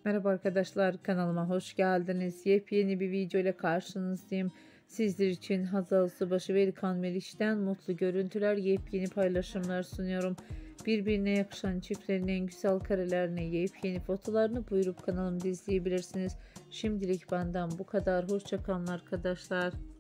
Merhaba arkadaşlar, kanalıma hoş geldiniz. Yepyeni bir video ile karşınızdayım. Sizler için Hazal Subaşı ve İlkan Meriç'ten mutlu görüntüler, yepyeni paylaşımlar sunuyorum. Birbirine yakışan çiftlerin en güzel karelerini, yepyeni fotolarını buyurup kanalımda izleyebilirsiniz. Şimdilik benden bu kadar. Hoşça kalın arkadaşlar.